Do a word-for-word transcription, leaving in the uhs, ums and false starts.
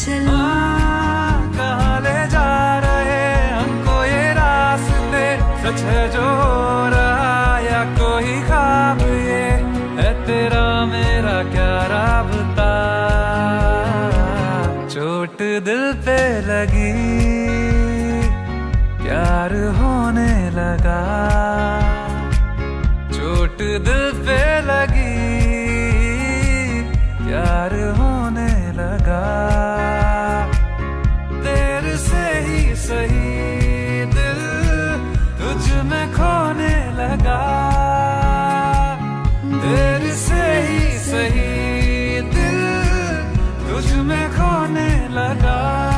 चलूं। कहाँ ले जा रहे हमको ये रास्ते, सच है जो हो रहा या कोई ख्वाब, ये है तेरा मेरा क्या राबता। चोट दिल पे लगी, प्यार होने लगा। चोट दिल पे लगी, प्यार होने लगा। देर से ही सही दिल तुझ में खोने लगा। देर से ही सही दिल तुझ में खोने लगा।